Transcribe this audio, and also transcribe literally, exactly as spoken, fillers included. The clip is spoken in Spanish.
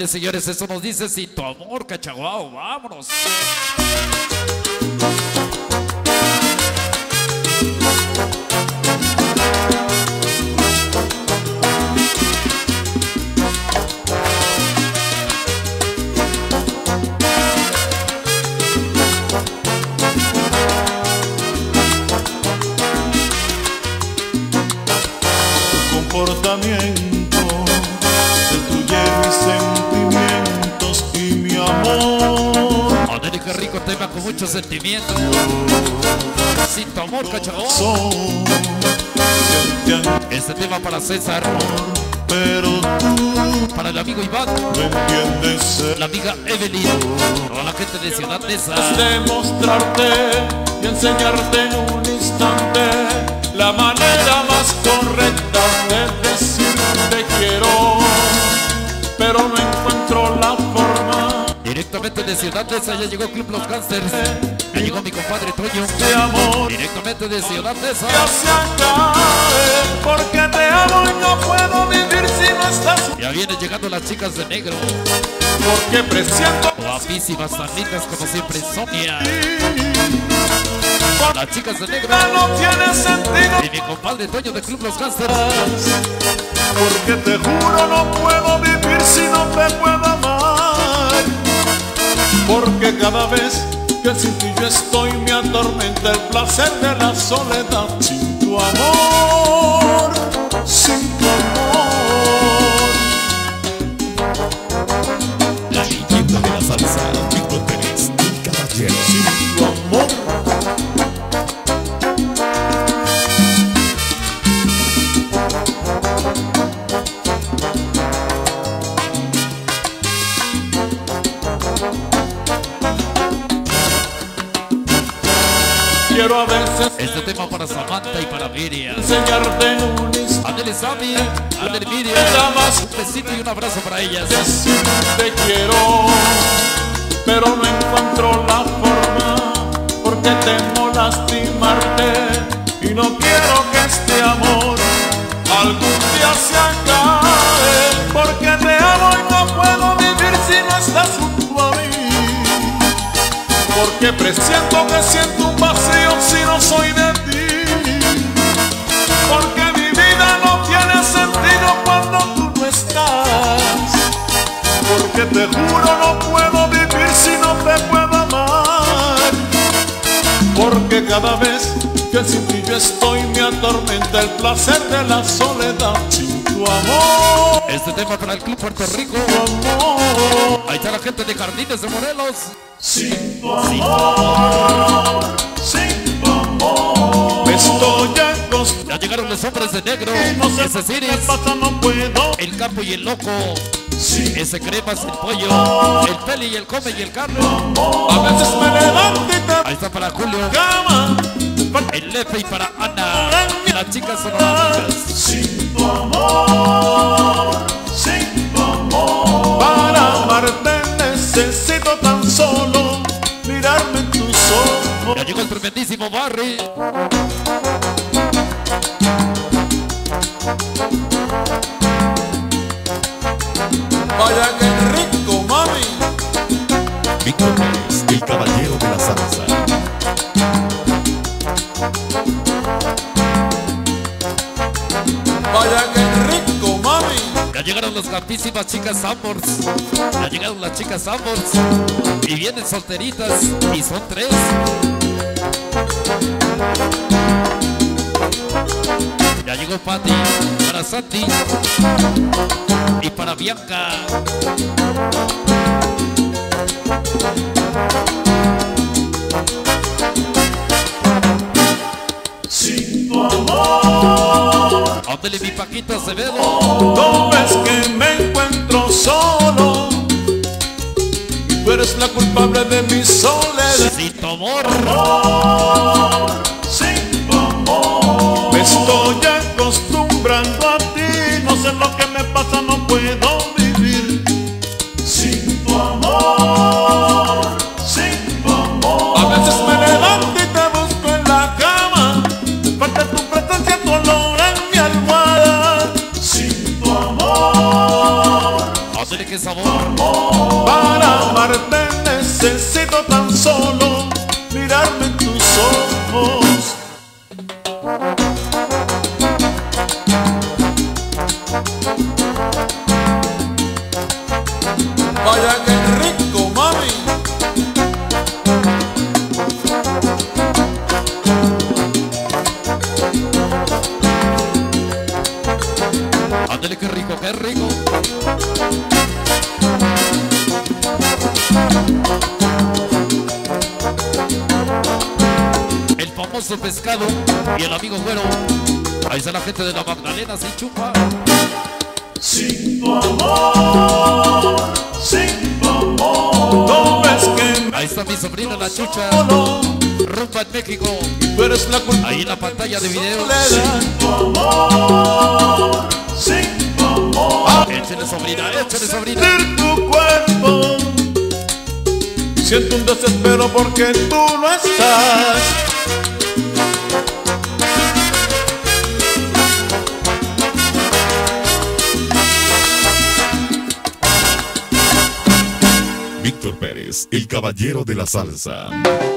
Ándale, señores, eso nos dice Sin Tu Amor, Cachaguao, vámonos. Comportamiento destruye mis sentimientos y mi amor. Ándale, qué rico tema con mucho sentimiento. Sin Tu Amor, Cachaguao. Este tema para César, pero tú para el amigo Iván, no entiendes. la amiga Evelyn, toda la gente de Ciudad Neza. Es demostrarte y enseñarte en un instante la manera más correcta de decir te quiero, pero no encuentro la forma. Directamente de Ciudad Neza ya llegó Club Los Gangsters. Ya llegó mi compadre Toño. De amor Directamente de Ciudad Neza. ya se acabe, porque te amo y no puedo vivir si no estás. Ya vienen llegando las chicas de negro. Porque presiento Guapísimas, tan lindas como siempre, Sonia. Las chicas de negro. ya no tiene sentido. Y mi compadre Toño de Club Los Gangsters. Porque te juro no puedo vivir si no te puedo amar. Porque cada vez que sin ti yo estoy me atormenta el placer de la soledad. Sin tu amor, sin tu amor. La leyenda de la salsa, Víctor Pérez, el caballero. Sin tu amor. Quiero a veces Este tema para Samantha y para Miriam. enseñarte en un instante Ándale, Sammy. Ándale, Miriam. Nada más Un besito y un abrazo para ellas. decir te quiero, pero no encuentro la forma, porque temo lastimarte y no quiero que este amor algún día se acabe. Porque te amo y no puedo vivir si no estás junto a mí. Porque presiento que siento un vacío si no soy de ti. Porque mi vida no tiene sentido cuando tú no estás. Porque te juro no puedo vivir si no te puedo amar. Porque cada vez que sin ti yo estoy me atormenta el placer de la soledad. Sin tu amor, Este tema para el Club Puerto Rico. tu amor. Ahí está la gente de Jardines de Morelos. Sin tu amor, sin tu amor. Me estoy acostumbrando. Ya llegaron los hombres de negro. No sé Ese qué Ciris, pasa, no puedo. el Campo y el Loco. Sí. Ese Cremas, el Pollo, el Peli y el Come y el Carlos. A veces me levanto y te Ahí está para Julio, cama. el Lefe y para Ana. Las chicas son amigas. Sin tu amor, sin tu amor. Para amarte necesito tan solo mirarme en tus ojos. Ya llegó el tremendísimo Barry. Vaya que rico, mami. Víctor Pérez, el caballero de la salsa. Vaya que rico, mami. Ya llegaron las guapísimas chicas Sambors. Ya llegaron las chicas Sambors. Y vienen solteritas. Y son tres. Ya llegó Patti para Santi y para Bianca. Sin tu amor. Ándale, mi Paquita Acevedo. No ves que me encuentro solo y tú eres la culpable de mi soledad. Sin tu amor. Amor, sin tu amor. Me estoy acostumbrando a ti. No sé lo que me pasa, no puedo vivir sin tu amor, sin tu amor. A veces me levanto y te busco en la cama. Falta tu presencia, tu olor en mi almohada. Sin tu amor, Ándale, qué sabor. famoso pescado y el amigo Güero. Ahí está la gente de la Magdalena, sin chupa. Sin tu amor, sin tu amor, no ves que ahí está mi sobrina la Chucha, no, rumba en México. tú eres la culpa. Ahí en la pantalla de video. Sin tu amor, sin tu amor, Échale sobrina, échale sobrina. sentir tu cuerpo, siento un desespero porque tú no estás. Víctor Pérez, el caballero de la salsa.